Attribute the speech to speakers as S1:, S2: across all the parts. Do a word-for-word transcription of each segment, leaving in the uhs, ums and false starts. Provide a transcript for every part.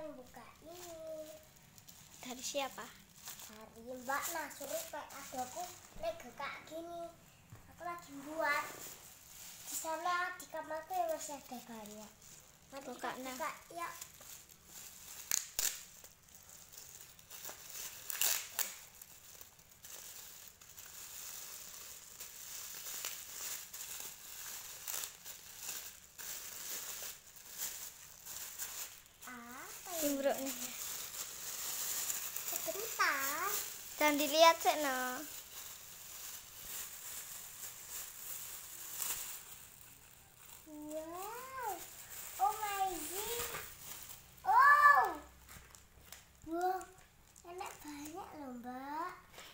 S1: pengen buka ini.
S2: Dari siapa?
S1: Dari Mbak Nasuri kayak adaku lagi kayak gini. Aku lagi buat. Di sana di kamarku yang masih ada banyak. Nanti
S2: Buka,
S1: kita
S2: nah.
S1: buka ya. Apa ini?
S2: Timbruk nih.
S1: Sebentar.
S2: Jangan dilihat sih no.
S1: Wow, oh amazing. Oh, wow, enak banyak loh Mbak.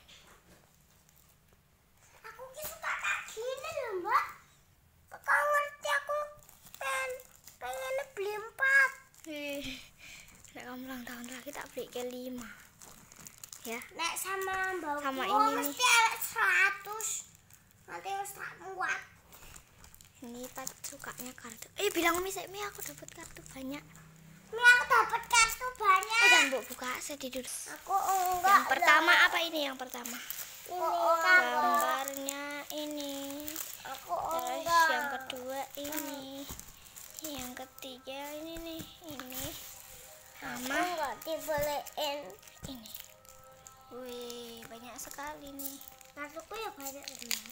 S1: Aku ki suka kayak gini loh Mbak. Kau ngerti aku pengen pengen beli empat.
S2: Ih, nek kamu ulang tahun lagi tak beli ke lima. Ya.
S1: Nek sama Mbak
S2: Sama
S1: oh,
S2: ini
S1: mesti ada seratus. Nanti harus tak muat.
S2: Ini Pat sukanya kartu. Eh bilang Umi sih, Mi aku dapat kartu banyak.
S1: Mi aku dapat kartu banyak.
S2: Eh jangan bu buka sedih dulu.
S1: Aku enggak.
S2: Yang pertama apa ini yang pertama?
S1: Ini
S2: Gambarnya ini.
S1: Aku
S2: Terus
S1: enggak.
S2: yang kedua ini. Yang ketiga ini nih, ini.
S1: Aku
S2: Sama
S1: enggak dibeliin.
S2: ini. Wih, banyak sekali nih.
S1: Kartuku ya banyak dulu.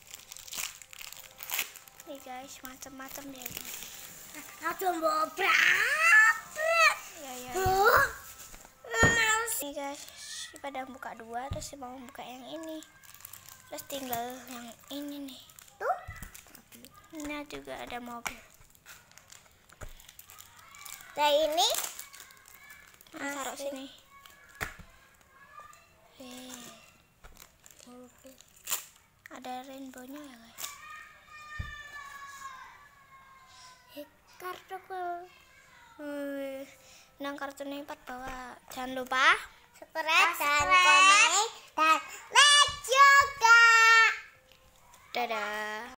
S2: Nih guys, macam-macam deh.
S1: Ada mau berapa?
S2: Ya ya.
S1: Tuh. Males.
S2: Nih guys, pada buka dua terus mau buka yang ini. Terus tinggal yang ini nih.
S1: Tuh.
S2: Ini juga ada mobil.
S1: Nah ini
S2: Nah, taruh sini. Wih, ada rainbow-nya ya guys.
S1: kartuku.
S2: Wih, nang kartunya empat bawa. Jangan lupa
S1: Subscribe dan komen dan like juga.
S2: dadah.